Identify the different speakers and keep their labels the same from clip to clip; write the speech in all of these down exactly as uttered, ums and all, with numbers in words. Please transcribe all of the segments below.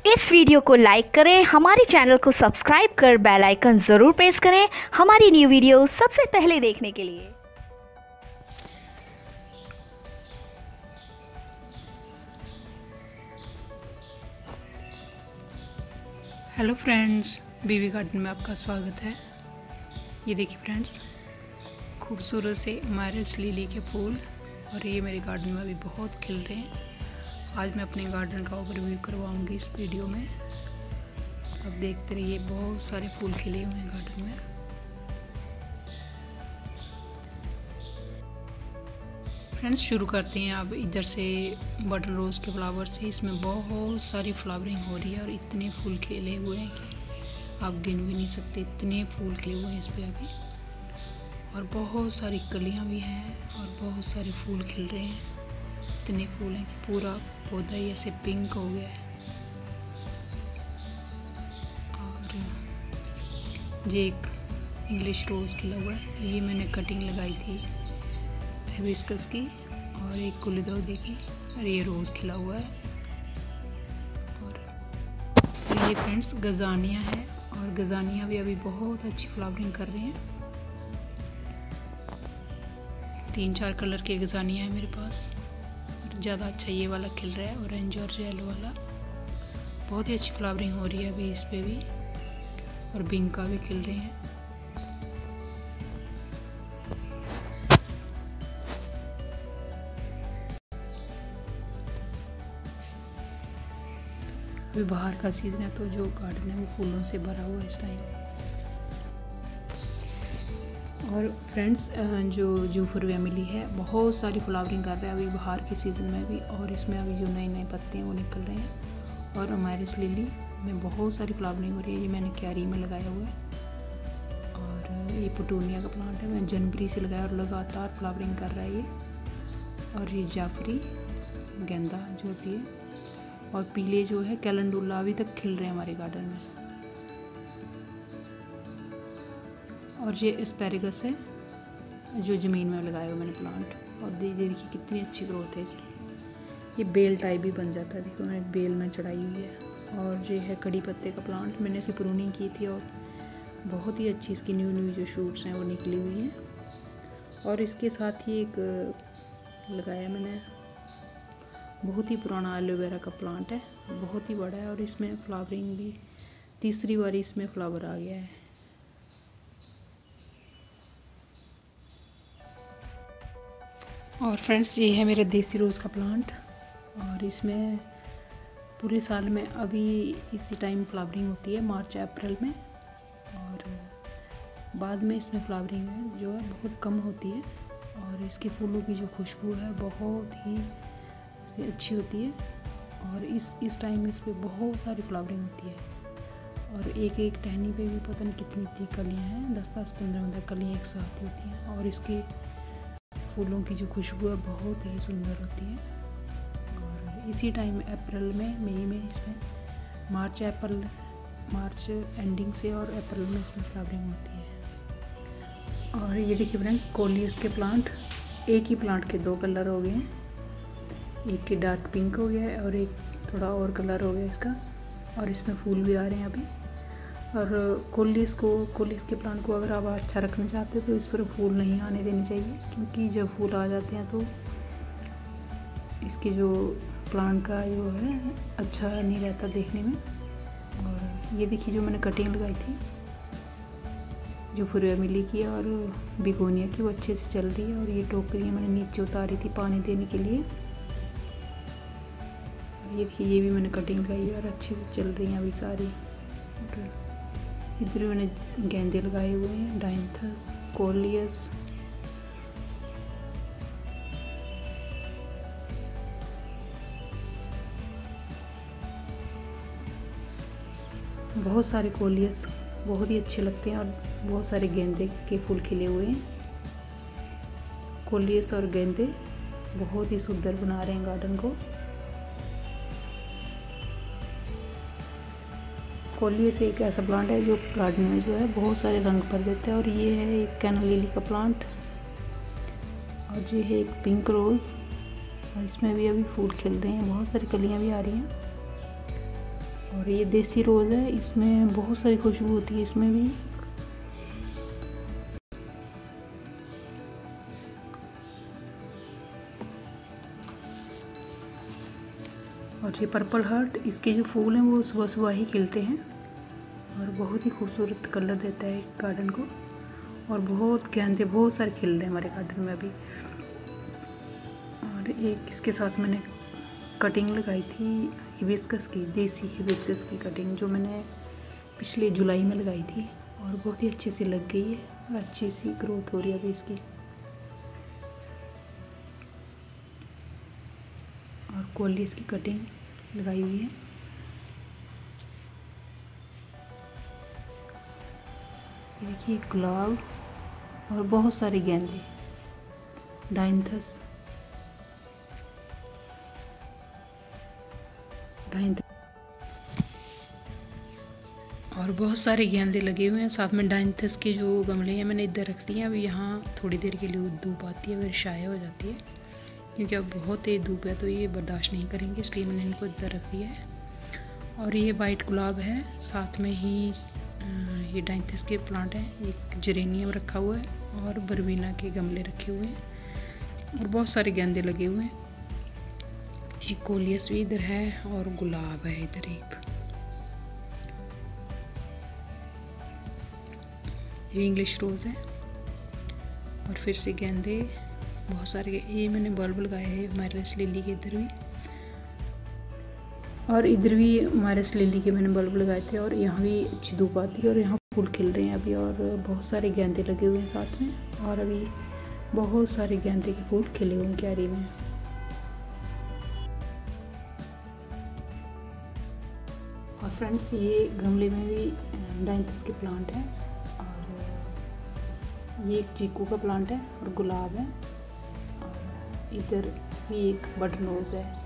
Speaker 1: इस वीडियो को लाइक करें, हमारे चैनल को सब्सक्राइब कर बेल आइकन ज़रूर प्रेस करें हमारी न्यू वीडियो सबसे पहले देखने के लिए।
Speaker 2: हेलो फ्रेंड्स, बीवी गार्डन में आपका स्वागत है। ये देखिए फ्रेंड्स, खूबसूरत से मायरस लिली के फूल और ये मेरे गार्डन में अभी बहुत खिल रहे हैं। आज मैं अपने गार्डन का ओवरव्यू करवाऊंगी इस वीडियो में। अब देखते रहिए, बहुत सारे फूल खिले हुए हैं गार्डन में। फ्रेंड्स शुरू करते हैं। अब इधर से बटन रोज़ के फ्लावर से इसमें बहुत सारी फ्लावरिंग हो रही है और इतने फूल खिले हुए हैं कि आप गिन भी नहीं सकते, इतने फूल खिले हुए हैं इस पर अभी। और बहुत सारी कलियां भी हैं और बहुत सारे फूल खिल रहे हैं। इतने फूल हैं कि पूरा पौधा ही ऐसे पिंक हो गया है। और ये एक इंग्लिश रोज़ खिला हुआ है, ये मैंने कटिंग लगाई थी हिबिस्कस की, और एक गुलदाउदी की, और ये रोज़ खिला हुआ है। और ये फ्रेंड्स गजानिया है और गजानिया भी अभी बहुत अच्छी फ्लावरिंग कर रही हैं। तीन चार कलर के गजानिया है मेरे पास। ज़्यादा अच्छा ये वाला खिल रहा है, ऑरेंज और येलो वाला। बहुत ही अच्छी फ्लावरिंग हो रही है अभी इस पे भी, और बिंका भी खिल रहे हैं। अभी बाहर का सीजन है तो जो गार्डन है वो फूलों से भरा हुआ है इस टाइम। और फ्रेंड्स जो जूफरविया मिली है बहुत सारी फ्लावरिंग कर रहा है अभी बाहर के सीज़न में भी, और इसमें अभी जो नए नए पत्ते हैं वो निकल रहे हैं। और अमायरस लिली में बहुत सारी फ्लावरिंग हो रही है, ये मैंने क्यारी में लगाया हुआ है। और ये पुटूनिया का प्लांट है, मैंने जनवरी से लगाया और लगातार फ्लावरिंग कर रहा है ये। और ये जाफरी गेंदा जो होती है, और पीले जो है कैलेंडुला अभी तक खिल रहे हैं हमारे गार्डन में। और ये एस्पेरेगस है जो ज़मीन में लगाया हुआ मैंने प्लांट, और ये देखिए कितनी अच्छी ग्रोथ है इसकी। ये बेल टाइप भी बन जाता है, देखो मैंने बेल में चढ़ाई हुई है। और ये है कड़ी पत्ते का प्लांट, मैंने इसे प्रूनिंग की थी और बहुत ही अच्छी इसकी न्यू न्यू जो शूट्स हैं वो निकली हुई हैं। और इसके साथ ही एक लगाया मैंने, बहुत ही पुराना एलोवेरा का प्लांट है, बहुत ही बड़ा है, और इसमें फ्लावरिंग भी तीसरी बार इसमें फ्लावर आ गया है। और फ्रेंड्स ये है मेरा देसी रोज़ का प्लांट, और इसमें पूरे साल में अभी इसी टाइम फ्लावरिंग होती है, मार्च अप्रैल में। और बाद में इसमें फ्लावरिंग है जो है बहुत कम होती है, और इसके फूलों की जो खुशबू है बहुत ही अच्छी होती है। और इस इस टाइम इस पर बहुत सारी फ्लावरिंग होती है, और एक एक टहनी पे भी पता नहीं कितनी इतनी कलियाँ हैं, दस दस पंद्रह पंद्रह कलियाँ एक साथ होती हैं। और इसके फूलों की जो खुशबू है बहुत ही सुंदर होती है। और इसी टाइम अप्रैल में, मई में इसमें मार्च अप्रैल मार्च एंडिंग से और अप्रैल में इसमें फ्लावरिंग होती है। और ये देखिए फ्रेंड्स, कोलियस के प्लांट, एक ही प्लांट के दो कलर हो गए हैं, एक के डार्क पिंक हो गया है और एक थोड़ा और कलर हो गया इसका, और इसमें फूल भी आ रहे हैं अभी। और कोलियस को कोलियस के प्लांट को अगर आप अच्छा रखना चाहते हो तो इस पर फूल नहीं आने देने चाहिए, क्योंकि जब फूल आ जाते हैं तो इसकी जो प्लांट का जो है अच्छा नहीं रहता देखने में। और ये देखिए जो मैंने कटिंग लगाई थी जूफरविया मिली की और बिगोनिया की, वो अच्छे से चल रही है। और ये टोकरियाँ मैंने नीचे उतारी थी पानी देने के लिए। ये देखिए ये भी मैंने कटिंग लगाई और अच्छे से चल रही हैं अभी सारी। इधर मैंने गेंदे लगाए हुए हैं, डायंथस, कोलियस। बहुत सारे कोलियस बहुत ही अच्छे लगते हैं, और बहुत सारे गेंदे के फूल खिले हुए हैं। कोलियस और गेंदे बहुत ही सुंदर बना रहे हैं गार्डन को। कोलियस एक ऐसा प्लांट है जो गार्डन में जो है बहुत सारे रंग भर देता है। और ये है एक कैना लिली का प्लांट, और ये है एक पिंक रोज़, और इसमें भी अभी फूल खिल रहे हैं, बहुत सारी कलियां भी आ रही हैं। और ये देसी रोज़ है, इसमें बहुत सारी खुशबू होती है इसमें भी। और ये पर्पल हार्ट, इसके जो फूल हैं वो सुबह सुबह ही खिलते हैं और बहुत ही खूबसूरत कलर देता है गार्डन को। और बहुत गेंदे बहुत सारे खिल रहे हैं हमारे गार्डन में अभी। और एक इसके साथ मैंने कटिंग लगाई थी हिबिस्कस की, देसी हिबिस्कस की कटिंग, जो मैंने पिछले जुलाई में लगाई थी और बहुत ही अच्छे से लग गई है और अच्छी सी ग्रोथ हो रही है अभी इसकी। और कोलियस की कटिंग लगाई हुई है। देखिए गुलाब और बहुत सारे गेंदे, डाइंथस डाइंथस और बहुत सारे गेंदे लगे हुए हैं। साथ में डाइंथस के जो गमले हैं मैंने इधर रख दिए हैं। अभी यहाँ थोड़ी देर के लिए धूप आती है, फिर शाये हो जाती है, क्योंकि अब बहुत तेज़ धूप है तो ये बर्दाश्त नहीं करेंगे, इसलिए मैंने इनको इधर रख दिया है। और ये वाइट गुलाब है, साथ में ही ये डाइंथस के प्लांट हैं, एक जेरेनियम रखा हुआ है और बरबीना के गमले रखे हुए हैं और बहुत सारे गेंदे लगे हुए हैं। एक कोलियस भी इधर है और गुलाब है इधर एक। ये इंग्लिश रोज़ है और फिर से गेंदे बहुत सारे। ये मैंने बल्ब लगाए हैं माइरस लिली के इधर भी, और इधर भी माइरस लिली के मैंने बल्ब लगाए थे। और यहाँ भी अच्छी धूप आती है और यहाँ फूल खिल रहे हैं अभी, और बहुत सारे गेंदे लगे हुए हैं साथ में। और अभी बहुत सारे गेंदे के फूल खिले हुए हैं क्यारी में। और फ्रेंड्स ये गमले में भी डाइंथस के प्लांट हैं, और ये एक चीकू का प्लांट है और गुलाब है। और इधर भी एक बटन रोज़ है।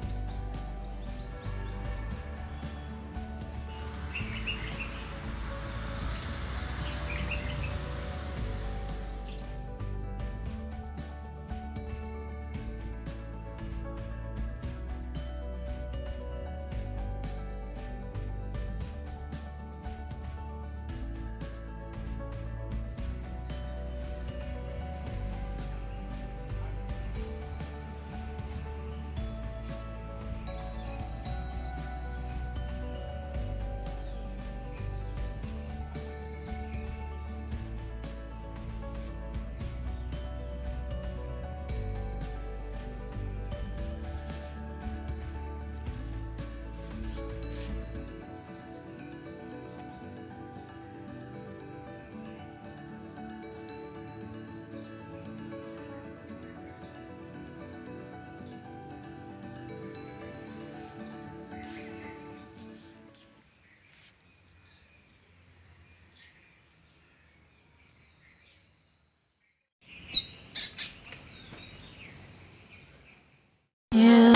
Speaker 3: Yeah.